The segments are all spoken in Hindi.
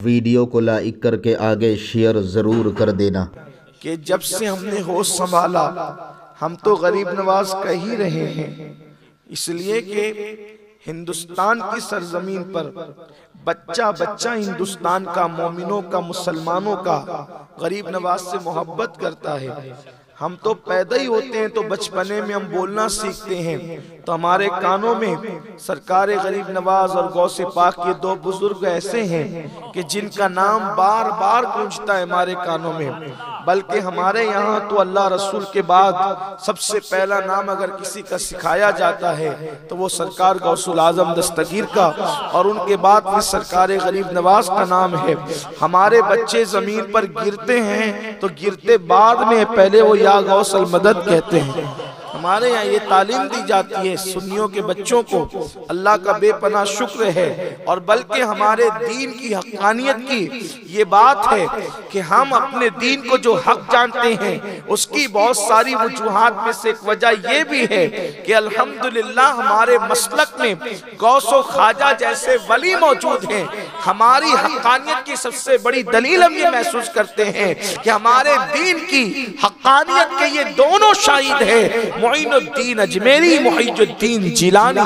वीडियो को लाइक करके आगे शेयर ज़रूर कर देना कि जब से हमने होश संभाला हम तो गरीब नवाज कह ही रहे हैं, इसलिए कि हिंदुस्तान की सरजमीन पर बच्चा बच्चा हिंदुस्तान का, मोमिनों का, मुसलमानों का गरीब नवाज से मोहब्बत करता है। हम तो पैदा ही होते हैं तो बचपने में हम बोलना सीखते हैं, तो हमारे कानों में सरकार गरीब नवाज और गौसे पाक ये दो बुजुर्ग ऐसे हैं कि जिनका नाम बार बार गूंजता है हमारे कानों में। बल्कि हमारे यहाँ तो अल्लाह रसूल के बाद सबसे पहला नाम अगर किसी का सिखाया जाता है तो वो सरकार गौसुल आजम दस्तगीर का, और उनके बाद फिर सरकार गरीब नवाज का नाम है। हमारे बच्चे जमीन पर गिरते हैं तो गिरते बाद में पहले वो या गौसल मदद कहते हैं। हमारे यहाँ ये तालीम दी जाती है सुन्नियों के बच्चों को। अल्लाह का बेपनाह शुक्र है, और बल्कि हमारे दीन की हक़ानियत की ये बात है कि हम अपने दीन को जो हक जानते हैं उसकी बहुत सारी वजूहात में से एक वजह ये भी है कि अल्हम्दुलिल्लाह हमारे मसलक में गौसो ख्वाजा जैसे वली मौजूद हैं। हमारी हक़ानियत की सबसे बड़ी दलील हम ये महसूस करते हैं कि हमारे दीन की हक़ानियत के ये दोनों शाहिद है, मोइनुद्दीन अजमेरी, मुहिजुद्दीन जिलानी।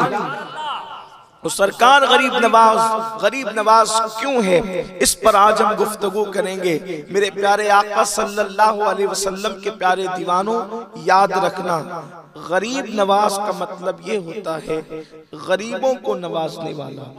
तो सरकार गरीब नवाज क्यों है, इस पर आज हम गुफ्तगू करेंगे। मेरे प्यारे आका सल्लल्लाहु अलैहि वसल्लम के प्यारे दीवानों, याद रखना गरीब नवाज का मतलब ये होता है गरीबों को नवाजने वाला,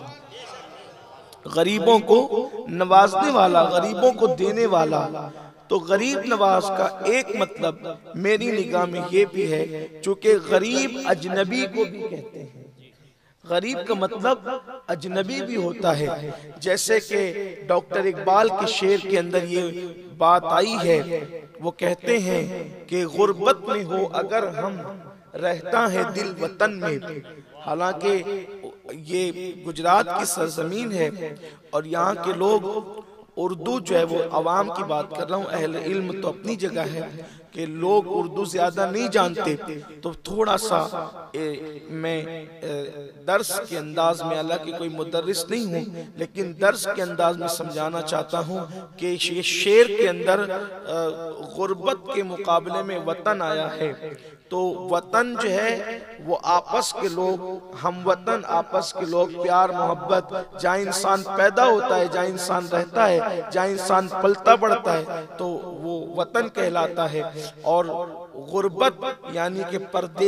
गरीबों को नवाजने वाला, गरीबों को देने वाला। तो गरीब नवाज का एक मतलब मेरी निगाह में ये भी है, चूंकि गरीब अजनबी को भी कहते हैं, गरीब का मतलब अजनबी भी होता है। जैसे कि डॉक्टर इकबाल के शेर के अंदर ये बात आई है, वो कहते हैं कि गुर्बत में हो अगर हम, रहता है दिल वतन में। हालांकि ये गुजरात की सरजमीन है और यहाँ के लोग उर्दू जो है वो अवाम की बात कर रहा हूँ, अहले इल्म तो अपनी जगह है कि लोग उर्दू ज़्यादा नहीं जानते, तो थोड़ा सा मैं दर्स के अंदाज में, हालांकि कोई मुदर्रिस नहीं हूँ लेकिन दर्स के अंदाज में समझाना चाहता हूँ कि ये शेर के अंदर गुर्बत के मुकाबले में वतन आया है। तो वतन जो है वो आपस के लोग, हम वतन आपस के लोग, प्यार मोहब्बत, जहाँ इंसान पैदा होता है, जहाँ इंसान रहता है, जहाँ इंसान पलता बढ़ता है, तो वो वतन कहलाता है। और गुर्बत यानी कि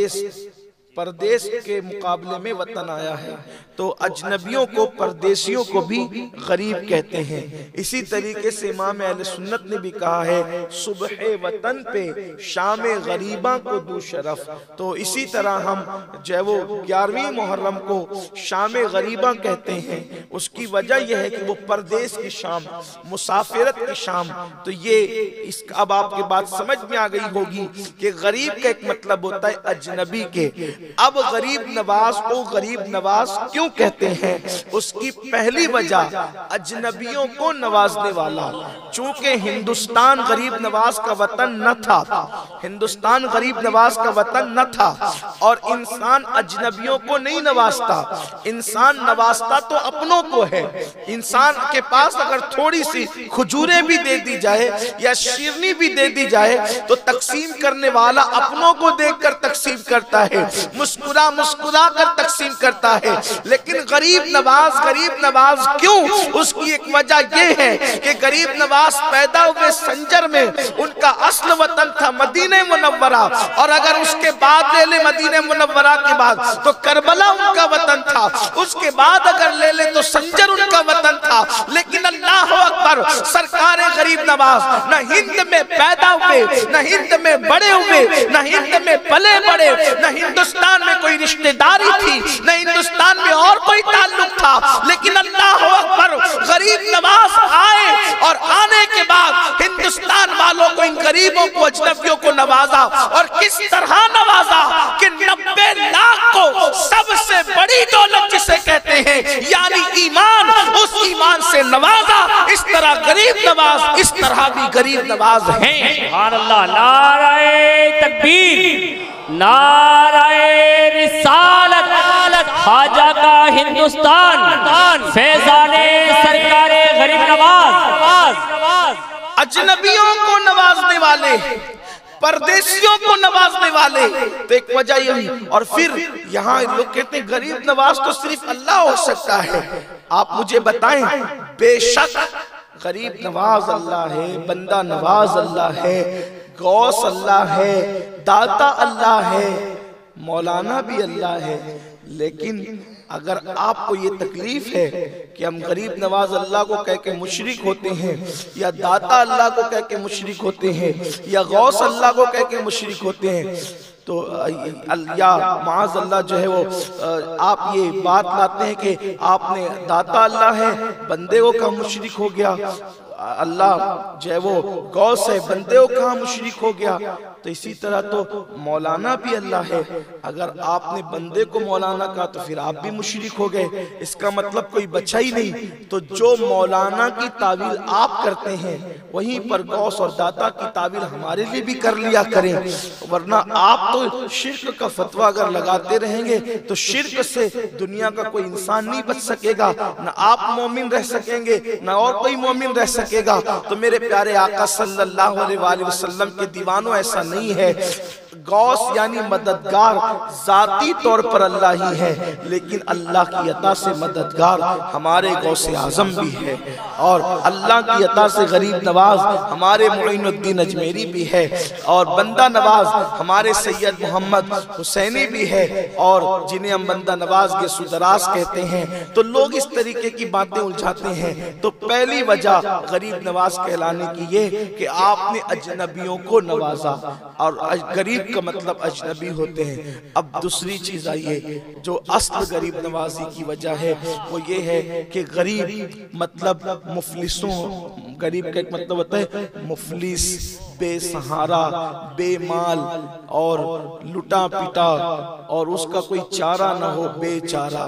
परदेश के मुकाबले में वतन आया है। तो अजनबियों को, परदेशियों को भी गरीब कहते हैं। इसी तरीके से इमाम अहले सुन्नत ने भी कहा है सुबह वतन पे शाम गरीबा को दू शरफ। तो इसी तरह हम जो है वो 11वीं मुहर्रम को शाम गरीबा कहते हैं। उसकी वजह यह है कि वो परदेश की शाम, मुसाफिरत की शाम। तो ये इसका अब आपके बात समझ में आ गई होगी कि गरीब का एक मतलब होता है अजनबी के। अब गरीब नवाज को गरीब नवाज क्यों कहते हैं, उसकी पहली वजह अजनबियों को नवाजने वाला। चूंकि हिंदुस्तान गरीब नवाज का वतन न था, हिंदुस्तान गरीब नवाज का वतन न था, और इंसान अजनबियों को नहीं नवाजता, इंसान नवाजता तो अपनों को है। इंसान के पास अगर थोड़ी सी खजूरें भी दे दी जाए या शिरनी भी दे दी जाए तो तकसीम करने वाला अपनों को देखकर तकसीम करता है, मुस्कुरा मुस्कुरा कर तकसीम करता है। लेकिन गरीब नवाज क्यों, उसकी एक वजह यह है कि गरीब नवाज पैदा हुए संजर में, उनका असल वतन था मदीने मुनव्वरा, और अगर उसके बाद ले ले मदीने मुनव्वरा के बाद तो करबला उनका वतन था, उसके बाद अगर ले ले तो संजर उनका वतन था। लेकिन अल्लाह अकबर, सरकार गरीब नवाज न हिंद में पैदा हुए, न हिंद में बड़े हुए, न हिंद में पले बड़े, न हिंदुस्तान में कोई रिश्तेदारी थी, न हिंदुस्तान में और कोई ताल्लुक था। लेकिन अल्लाह अकबर, गरीब नवाज आए और आने के बाद हिंदुस्तान वालों को, इन गरीबों को, अजनबियों को नवाजा। और किस तरह नवाजा कि 90 लाख को सबसे बड़ी दौलत जिसे कहते हैं यानी ईमान, उस ईमान से नवाजा। इस तरह गरीब नवाज, इस तरह भी गरीब नवाज हैं। सुभान अल्लाह, नाराए तकबीर, नाराए रिसालत। ख्वाजा का हिंदुस्तान, फैजाने सरकारे गरीब नवाज, अजनबियों को नवाजने वाले, परदेशियों को नवाजने वाले, तो एक वजह यही। और फिर यहाँ लोग कहते हैं गरीब नवाज तो सिर्फ अल्लाह हो सकता है। आप मुझे बताएं, बेशक गरीब नवाज अल्लाह है, बंदा नवाज अल्लाह है, गौस अल्लाह है, दाता अल्लाह है, मौलाना भी अल्लाह है। लेकिन अगर आपको ये तकलीफ है कि हम गरीब नवाज अल्लाह को कह के मुशरिक होते हैं, या दाता अल्लाह को कह के मुशरिक होते हैं, या गौस अल्लाह को कह के मुशरिक होते हैं, तो या माज़ अल्लाह जो है वो आप ये बात लाते हैं कि आपने दाता अल्लाह है, बंदे को कहा मुशरिक हो गया, अल्लाह जो है वो गौस है, बंदे को कहा मुशरिक हो गया। तो इसी तरह तो मौलाना भी अल्लाह है, अगर आपने बंदे को मौलाना कहा तो फिर आप भी मुशरिक हो गए, इसका मतलब कोई बचा ही नहीं। तो जो मौलाना की तावील आप करते हैं, वहीं पर गौस और दाता की तावील हमारे लिए भी कर लिया करें, वरना आप तो शिर्क का फतवा अगर लगाते रहेंगे तो शिर्क से दुनिया का कोई इंसान नहीं बच सकेगा, न आप मोमिन रह सकेंगे न और कोई मोमिन रह सकेगा। तो मेरे प्यारे आका सल्लल्लाहु अलैहि वसल्लम के दीवानों, ऐसा नहीं है। गौस यानी मददगार जाती तौर पर अल्लाह ही है, लेकिन अल्लाह की अता से मददगार हमारे गौसे आजम भी है, और अल्लाह की अता से गरीब नवाज हमारे मुइनुद्दीन अजमेरी भी है, और बंदा नवाज हमारे सैयद मोहम्मद हुसैनी भी है, और जिन्हें हम बंदा नवाज के सुदरास कहते हैं। तो लोग इस तरीके की बातें उलझाते हैं। तो पहली वजह गरीब नवाज कहलाने की ये कि आपने अजनबियों को नवाजा, और गरीब का मतलब अजनबी होते हैं। अब दूसरी चीज आइए, जो असल गरीब नवाजी की वजह है वो ये है कि गरीब मतलब मुफलिसों, गरीब का एक मतलब होता है मुफलिस, बेसहारा, बेमाल और लुटा पिटा, और उसका कोई चारा ना हो, बेचारा।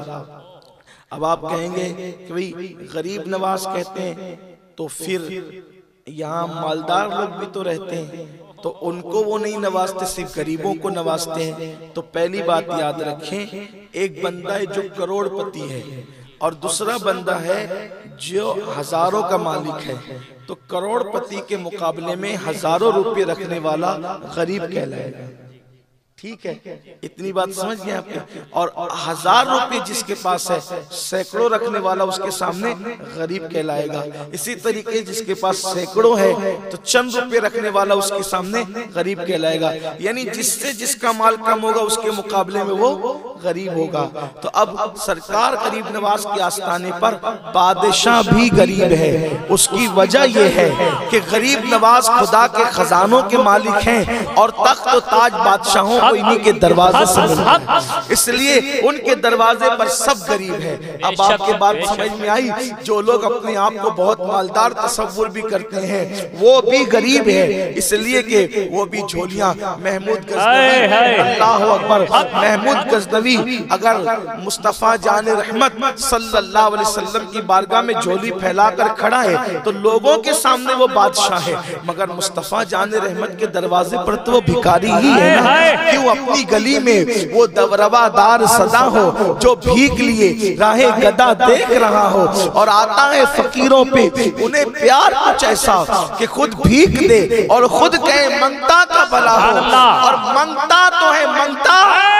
अब आप कहेंगे कि भाई गरीब नवाज कहते हैं तो फिर यहाँ मालदार लोग भी तो रहते हैं, तो उनको वो नहीं नवाजते, सिर्फ गरीबों को नवाजते हैं। तो पहली बात याद रखें, एक बंदा है जो करोड़पति है, और दूसरा बंदा है जो हजारों का मालिक है। तो करोड़पति के मुकाबले में हजारों रुपए रखने वाला गरीब कहलाएगा। ठीक है, इतनी बात समझ गए आपने। और 1000 रुपए जिसके पास है, सैकड़ों रखने वाला उसके सामने गरीब कहलाएगा। इसी तरीके जिसके पास सैकड़ों है तो चंद रुपए रखने वाला उसके सामने गरीब कहलाएगा। यानी जिससे जिसका माल कम होगा उसके मुकाबले में वो गरीब होगा। तो अब सरकार गरीब नवाज के आस्थाने पर बादशाह भी गरीब है। उसकी वजह यह है कि गरीब नवाज खुदा के खजानों के मालिक हैं, और तख्त और ताज बादशाहों इन्हीं के दरवाजे से मिलता है, इसलिए उनके दरवाजे पर सब गरीब है। अब आपके बात समझ में आई, जो लोग अपने आप को बहुत मालदार तस्वुर भी करते हैं वो भी गरीब है, इसलिए कि वो भी झोलियां, महमूद गजनवी, अल्लाह अकबर, महमूद गजनवी अगर मुस्तफा जान रहमत सल्लल्लाहु अलैहि वसल्लम की बारगाह में झोली फैलाकर खड़ा है तो लोगों के सामने वो बादशाह है, मगर मुस्तफा जान रहमत के दरवाजे पर तो वो भिखारी ही है ना। क्यों अपनी गली में वो दवरवादार सदा हो जो भीख लिए राहे गदा देख रहा हो, और आता है फकीरों पे उन्हें प्यार कुछ ऐसा कि खुद भीख दे और खुद कहे मंगता का भला हो, और मंगता तो है मंगता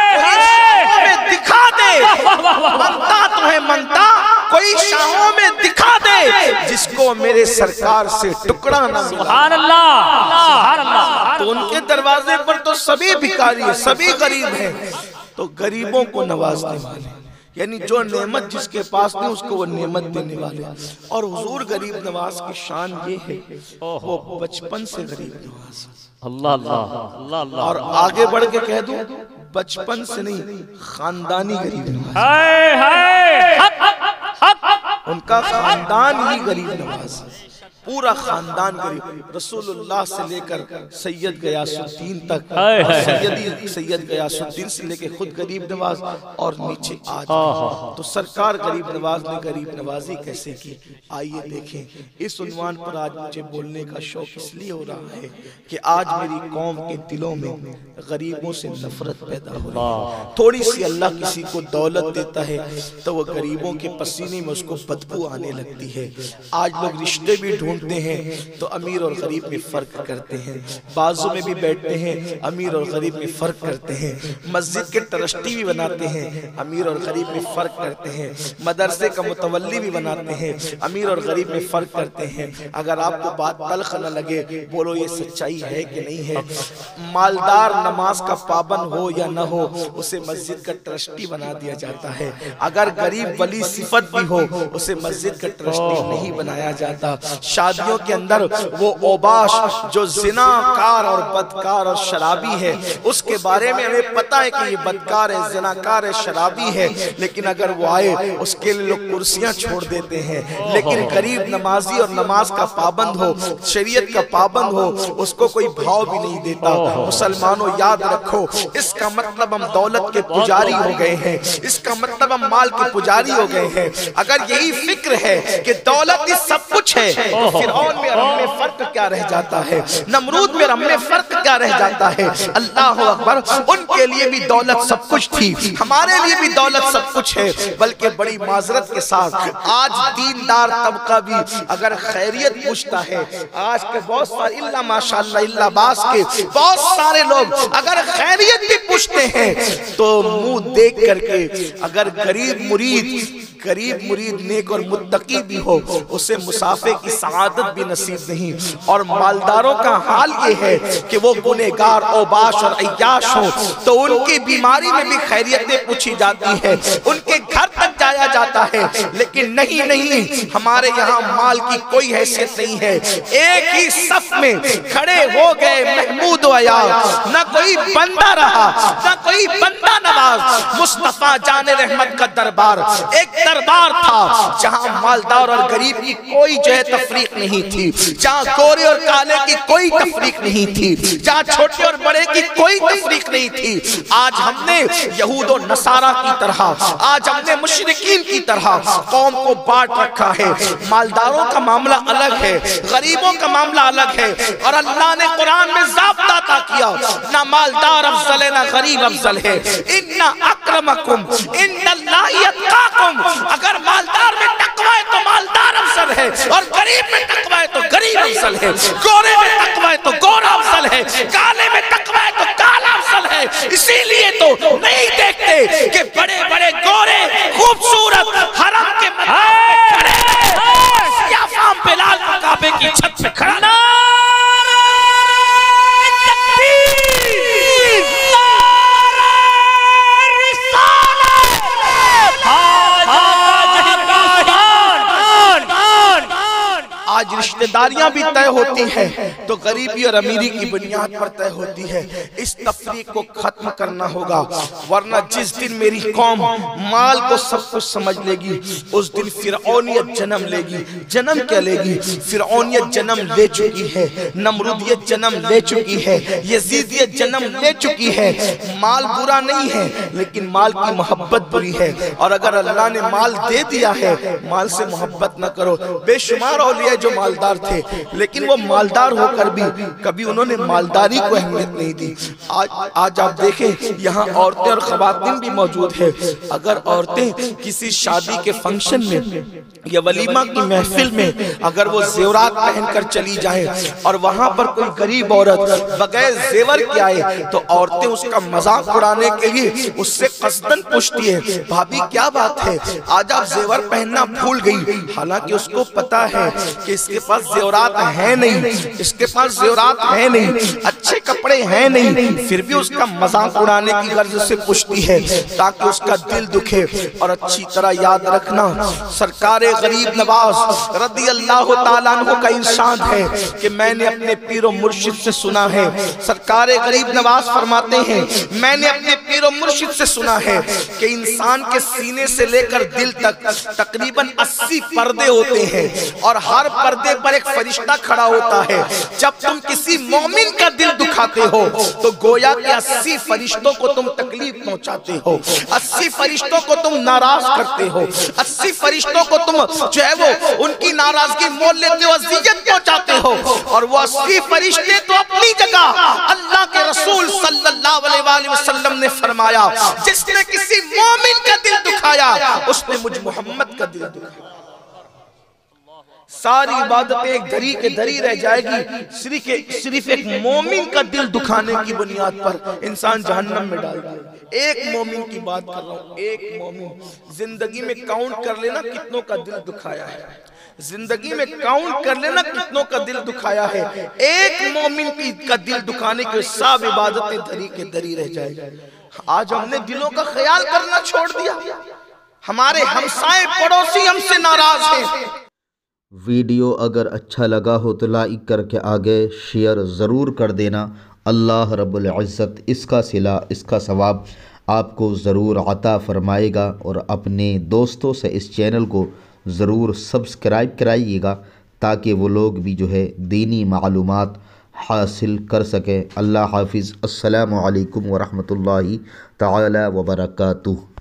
में दिखा दे, मंगता तो है मंगता कोई शाहों में दिखा दे, जिसको मेरे सरकार से टुकड़ा ना मिला। सुभान अल्लाह। तो उनके दरवाजे पर तो सभी भिखारी है, सभी गरीब हैं। तो गरीबों को नवाजने वाले, यानी जो नेमत जिसके पास नहीं उसको वो नेमत देने वाले। और हुजूर गरीब नवाज की शान ये है, वो बचपन से गरीब नवाज, अल्लाह अल्लाह अल्लाह। और आगे बढ़ के कह दूं, बचपन से नहीं, खानदानी गरीब नवाज। उनका खानदान ही गरीब नवाज है, पूरा खानदान गरीब। रसूलुल्लाह से लेकर सैयद गयासुद्दीन तक, सैयद गयासुद्दीन से लेकर खुद गरीब नवाज और नीचे आज। तो सरकार गरीब नवाज ने गरीब नवाजी कैसे की, आइए देखें। इस उन्वान पर आज मुझे बोलने का शौक इसलिए हो रहा है कि आज मेरी कौम के दिलों में गरीबों से नफरत पैदा हो रही है। थोड़ी सी अल्लाह किसी को दौलत देता है तो वह गरीबों के पसीने में उसको बदबू आने लगती है। आज लोग रिश्ते भी ढूंढते हैं तो अमीर और गरीब में फर्क करते हैं, बाजू में भी बैठते हैं, अमीर और गरीब में फर्क करते हैं, मस्जिद के ट्रस्टी भी बनाते हैं, अमीर और गरीब में फर्क करते हैं, मदरसे का मुतवल्ली भी बनाते हैं, अमीर और गरीब में फर्क करते हैं। अगर आपको बात तल्ख न लगे, बोलो ये सच्चाई है कि नहीं है। मालदार नमाज का पाबंद हो या न हो, उसे मस्जिद का ट्रस्टी बना दिया जाता है। अगर गरीब वली सिफत भी हो, उसे मस्जिद का ट्रस्टी नहीं बनाया जाता। शादियों के अंदर वो ओबाश जो जिनाकार और बदकार और शराबी है, उसके बारे में हमें पता है कि ये बदकार है, जिनाकार है, शराबी है, लेकिन अगर वो आए उसके लिए लोग कुर्सियां छोड़ देते हैं। लेकिन गरीब नमाजी और नमाज का पाबंद हो, शरीयत का पाबंद हो, उसको कोई भाव भी नहीं देता। मुसलमानों याद रखो, इसका मतलब हम दौलत के पुजारी हो गए हैं, इसका मतलब हम माल के पुजारी हो गए हैं। अगर यही फिक्र है कि दौलत ही सब कुछ है, तो फिरौन में और हम में फर्क क्या रह जाता है, नमरूद में और हम में फर्क क्या रह जाता है। अल्लाह अकबर, उनके लिए भी दौलत सब कुछ थी, हमारे लिए भी दौलत सब कुछ है। बल्कि बड़ी माजरत के साथ आज दीनदार तबका भी अगर खैरियत पूछता है, आज के बहुत सारे इल्ला माशाअल्लाह इल्ला बास के बहुत सारे लोग अगर खैरियत भी पूछते हैं तो मुंह देख करके, अगर गरीब मुरीद नेक और मुत्तकी भी हो, उसे मुसाफे की सआदत भी नसीब नहीं। और मालदारों का हाल ये है कि वो गुनहगार, ओबाश और अय्याश हो तो उनकी बीमारी में भी खैरियतें पूछी जाती है, उनके घर तक जाया जाता है। लेकिन नहीं, हमारे यहाँ माल की कोई हैसियत नहीं है। एक ही सफ में खड़े हो गए महमूद अयाज, न कोई बंदा रहा, न कोई बंदा नवाज। मुस्तफा जाने रहमत का दरबार एक दरबार था जहाँ मालदार और गरीब की कोई जो है तफरीक नहीं थी, जहाँ गोरे और काले की कोई तफरीक नहीं थी, जहाँ छोटे और बड़े की कोई तफरीक नहीं थी। आज हमने यहूद और नसारा की तरह, आज हमने मुशरिकीन की तरह कौम को बांट रखा है। मालदारों का मामला अलग है, गरीबों का मामला अलग है। और अल्लाह ने कुरान में ज़ाब्ता अता किया, ना मालदार अफजल है ना गरीब अफजल है। इन्ना अक्रमकुम इन्नल्लाहि अत्काकुम। अगर मालदार में तकवा है तो मालदार अफजल है, और गरीब में तकवा है तो गरीब अफजल है, गोरे में तकवा है तो गोरा अफजल है, काले में तकवा है तो काला अफजल है। इसीलिए तो नहीं देखते कि बड़े बड़े गोरे खूबसूरत हरम के बिलाल काबे की छत पे खड़ा आज रिश्तेदारियां भी तय होती है तो गरीबी और अमीरी की बुनियाद पर तय होती है। इस तफरीक को खत्म करना होगा, वरना जिस दिन मेरी कौम माल को सब कुछ समझ लेगी, उस दिन फिरौनियत जन्म लेगी। जन्म क्या लेगी? फिरौनियत जन्म ले चुकी है, नमरूदियत जन्म ले चुकी है, यजीदियत जन्म ले चुकी है। माल बुरा नहीं है, लेकिन माल की मोहब्बत बुरी है। और अगर अल्लाह ने माल दे दिया है, माल से मोहब्बत न करो। बेशुमार औलिया जो मालदार थे, लेकिन वो मालदार होकर भी कभी उन्होंने मालदारी को अहमियत नहीं दी। आज आप देखें यहाँ औरतें और खवातीन भी मौजूद है। अगर औरतें किसी शादी के फंक्शन में या वलीमा की महफिल में अगर वो जेवरात पहनकर चली जाए और वहां पर कोई गरीब औरत बगैर जेवर के आए, तो औरतें उसका मजाक उड़ाने के लिए उससे कसदन पूछती है, भाभी क्या बात है, आज आप जेवर पहनना भूल गई। हालांकि उसको पता है कि इसके पास जेवरात है नहीं, इसके पास जेवरात है नहीं, अच्छे कपड़े हैं नहीं, फिर भी उसका मजाक उड़ाने की गर्ज से पूछती है ताकि उसका दिल दुखे। और अच्छी तरह याद रखना, सरकार गरीब नवाज रदी अल्लाह ताला अन्हु का इरशाद है कि मैंने अपने पीर और मुर्शिद से सुना है। सरकार गरीब नवाज फरमाते हैं, मैंने अपने पीर पीर और मुर्शिद से सुना है कि इंसान के सीने से लेकर दिल तक तकरीबन 80 पर्दे होते हैं और हर पर्दे पर एक फरिश्ता खड़ा होता है। जब तुम किसी मोमिन का दिल दुखाते हो तो गोया के 80 फरिश्तों को तुम तकलीफ पहुंचाते हो, 80 फरिश्तों को तुम नाराज करते हो, 80 फरिश्तों को तुम जो है वो उनकी नाराजगी मोल लेते हो, अज़ियत पहुंचाते हो। और वो 80 फरिश्ते तो अपनी जगह, अल्लाह के रसूल सल्लल्लाहु अलैहि वसल्लम ने फरमाया, जिसने किसी मोमिन का दिल दुखाया उसने मुझ मोहम्मद का दिल दुखाया। सारी इबादतें एक धरी के धरी रह जाएगी, सिर्फ एक मोमिन का दिल दुखाने की बुनियाद पर इंसान जहन्नम में डाल दिया। एक मोमिन की बात कर रहा हूं, एक मोमिन। जिंदगी में काउंट कर लेना कितनों का दिल दुखाया है, जिंदगी में काउंट कर लेना कितनों का दिल दुखाया है। एक मोमिन का दिल दुखाने की सब इबादतें धरी के धरी रह जाएगी। आज हमने दिलों का ख्याल करना छोड़ दिया, हमारे हमसाए पड़ोसी हमसे नाराज हैं। वीडियो अगर अच्छा लगा हो तो लाइक करके आगे शेयर ज़रूर कर देना। अल्लाह रब्बुल इज़्ज़त इसका सिला, इसका सवाब आपको ज़रूर अता फ़रमाएगा। और अपने दोस्तों से इस चैनल को ज़रूर सब्सक्राइब कराइएगा ताकि वो लोग भी जो है दीनी मालूमात हासिल कर सकें। अल्लाह हाफिज़। अस्सलामु अलैकुम व रहमतुल्लाहि तआला व बरकातुहू।